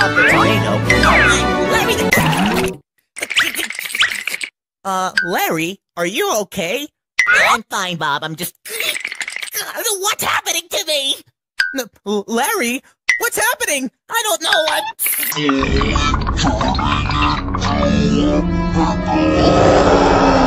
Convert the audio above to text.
stop the tornado. Larry, are you okay? I'm fine, Bob. I'm just... What's happening to me? Larry, what's happening? I don't know. I'm...